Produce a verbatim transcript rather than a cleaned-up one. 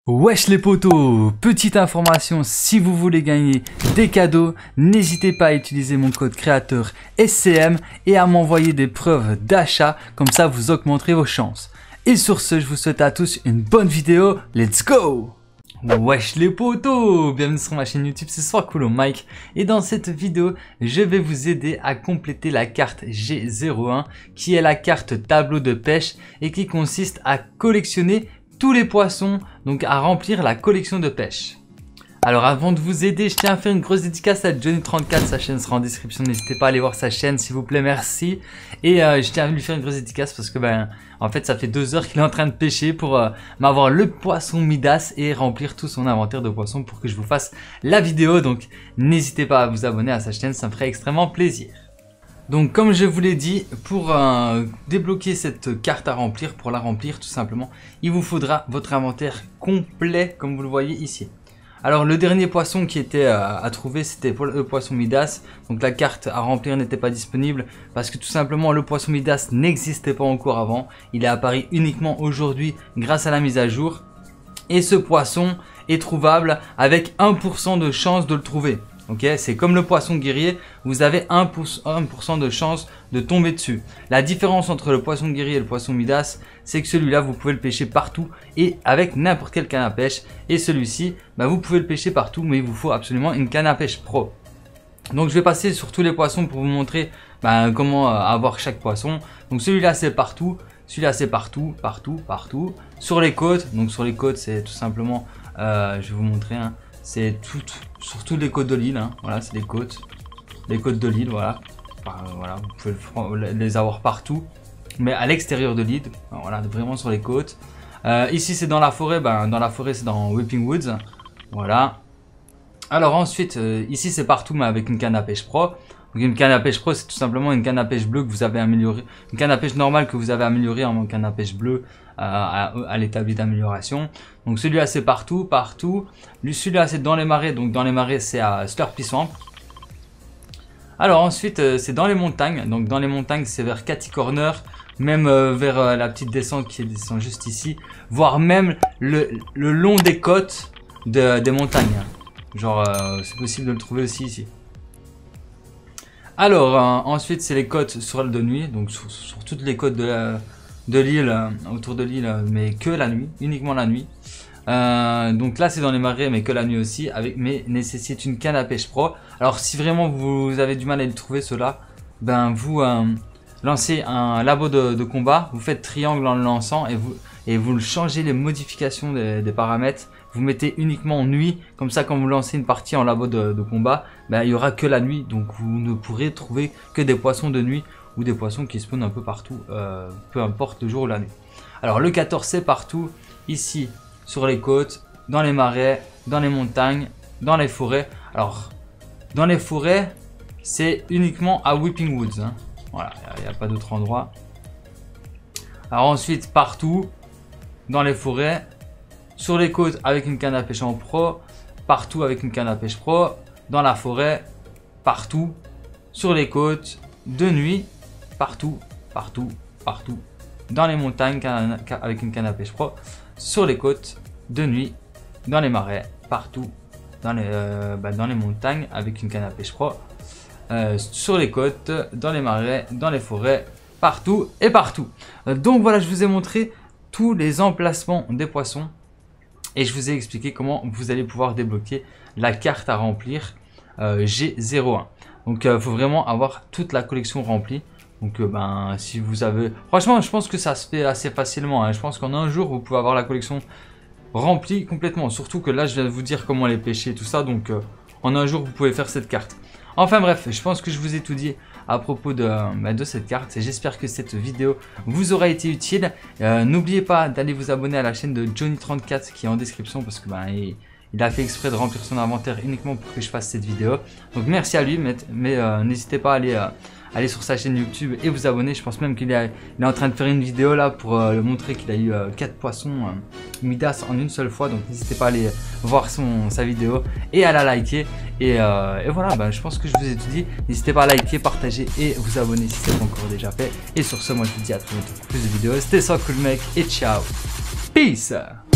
Wesh les potos, petite information, si vous voulez gagner des cadeaux, n'hésitez pas à utiliser mon code créateur S C M et à m'envoyer des preuves d'achat, comme ça vous augmenterez vos chances. Et sur ce, je vous souhaite à tous une bonne vidéo, let's go! Wesh les potos, bienvenue sur ma chaîne YouTube, c'est Soircoolo Mike et dans cette vidéo, je vais vous aider à compléter la carte G zéro un qui est la carte tableau de pêche et qui consiste à collectionner tous les poissons, donc à remplir la collection de pêche. Alors avant de vous aider, je tiens à faire une grosse dédicace à Johnny trente-quatre, sa chaîne sera en description, n'hésitez pas à aller voir sa chaîne s'il vous plaît, merci. Et euh, je tiens à lui faire une grosse dédicace parce que ben en fait ça fait deux heures qu'il est en train de pêcher pour euh, m'avoir le poisson Midas et remplir tout son inventaire de poissons pour que je vous fasse la vidéo. Donc n'hésitez pas à vous abonner à sa chaîne, ça me ferait extrêmement plaisir. Donc comme je vous l'ai dit, pour euh, débloquer cette carte à remplir, pour la remplir tout simplement, il vous faudra votre inventaire complet comme vous le voyez ici. Alors le dernier poisson qui était euh, à trouver, c'était le poisson Midas. Donc la carte à remplir n'était pas disponible parce que tout simplement le poisson Midas n'existait pas encore avant. Il est apparu uniquement aujourd'hui grâce à la mise à jour. Et ce poisson est trouvable avec un pour cent de chance de le trouver. Ok, c'est comme le poisson guerrier, vous avez un pour cent de chance de tomber dessus. La différence entre le poisson guerrier et le poisson Midas, c'est que celui-là, vous pouvez le pêcher partout et avec n'importe quelle canne à pêche. Et celui-ci, bah, vous pouvez le pêcher partout, mais il vous faut absolument une canne à pêche pro. Donc je vais passer sur tous les poissons pour vous montrer bah, comment avoir chaque poisson. Donc celui-là, c'est partout. Celui-là, c'est partout, partout, partout. Sur les côtes, donc sur les côtes, c'est tout simplement, euh, je vais vous montrer, hein, c'est tout, sur toutes les côtes de l'île, hein. Voilà, c'est les côtes, les côtes de l'île, voilà. Enfin, voilà, vous pouvez les avoir partout, mais à l'extérieur de l'île, voilà, vraiment sur les côtes. Euh, ici, c'est dans la forêt, ben, dans la forêt, c'est dans Weeping Woods, voilà. Alors ensuite, euh, ici, c'est partout, mais avec une canne à pêche pro. Donc une canne à pêche pro, c'est tout simplement une canne à pêche bleue que vous avez améliorée, une canne à pêche normale que vous avez améliorée en canne à pêche bleue euh, à, à l'établi d'amélioration. Donc celui-là c'est partout, partout. Celui-là c'est dans les marais, donc dans les marais c'est à Slurpy Swamp. Alors ensuite euh, c'est dans les montagnes, donc dans les montagnes c'est vers Catty Corner, même euh, vers euh, la petite descente qui descend juste ici, voire même le, le long des côtes de, des montagnes. Genre euh, c'est possible de le trouver aussi ici. Alors euh, ensuite c'est les côtes sur de nuit, donc sur, sur toutes les côtes de, de l'île, euh, autour de l'île, mais que la nuit, uniquement la nuit. Euh, donc là c'est dans les marais mais que la nuit aussi, avec, mais nécessite une canne à pêche pro. Alors si vraiment vous avez du mal à le trouver cela, ben vous euh, lancez un labo de, de combat, vous faites triangle en le lançant et vous, et vous changez les modifications des, des paramètres. Vous mettez uniquement nuit, comme ça quand vous lancez une partie en labo de, de combat, ben, il n'y aura que la nuit, donc vous ne pourrez trouver que des poissons de nuit ou des poissons qui spawnent un peu partout, euh, peu importe le jour ou la nuit. Alors le quatorze c'est partout, ici sur les côtes, dans les marais, dans les montagnes, dans les forêts. Alors dans les forêts c'est uniquement à Weeping Woods, hein. Voilà, il n'y a, a pas d'autre endroit. Alors ensuite partout, dans les forêts, sur les côtes avec une canne à pêche en pro, partout avec une canne à pêche pro, dans la forêt, partout, sur les côtes, de nuit, partout, partout, partout, dans les montagnes avec une canne à pêche pro, sur les côtes, de nuit, dans les marais, partout, dans les, euh, bah, dans les montagnes avec une canne à pêche pro, euh, sur les côtes, dans les marais, dans les forêts, partout et partout. Euh, donc voilà, je vous ai montré tous les emplacements des poissons. Et je vous ai expliqué comment vous allez pouvoir débloquer la carte à remplir euh, G zéro un. Donc il euh, faut vraiment avoir toute la collection remplie. Donc euh, ben si vous avez... Franchement je pense que ça se fait assez facilement, hein. Je pense qu'en un jour vous pouvez avoir la collection remplie complètement. Surtout que là je viens de vous dire comment les pêcher et tout ça. Donc euh, en un jour vous pouvez faire cette carte. Enfin bref, je pense que je vous ai tout dit à propos de, bah, de cette carte. J'espère que cette vidéo vous aura été utile. Euh, N'oubliez pas d'aller vous abonner à la chaîne de Johnny trente-quatre qui est en description parce que bah, il, il a fait exprès de remplir son inventaire uniquement pour que je fasse cette vidéo. Donc merci à lui, mais, mais euh, n'hésitez pas à aller, euh, aller sur sa chaîne YouTube et vous abonner. Je pense même qu'il est, il est en train de faire une vidéo là pour euh, le montrer qu'il a eu euh, quatre poissons euh, Midas en une seule fois. Donc n'hésitez pas à aller voir son, sa vidéo et à la liker. Et, euh, et voilà, bah, je pense que je vous ai tout dit. N'hésitez pas à liker, partager et vous abonner si ce n'est pas encore déjà fait. Et sur ce, moi je vous dis à très bientôt pour plus de vidéos. C'était Soircoolo Mike et ciao. Peace.